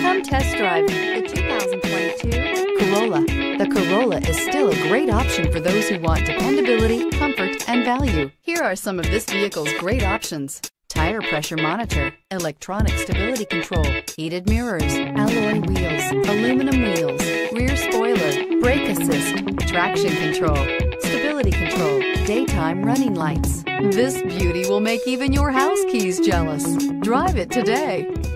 Come test drive the 2022 Corolla. The Corolla is still a great option for those who want dependability, comfort, and value. Here are some of this vehicle's great options: tire pressure monitor, electronic stability control, heated mirrors, alloy wheels, aluminum wheels, rear spoiler, brake assist, traction control, stability control, daytime running lights. This beauty will make even your house keys jealous. Drive it today.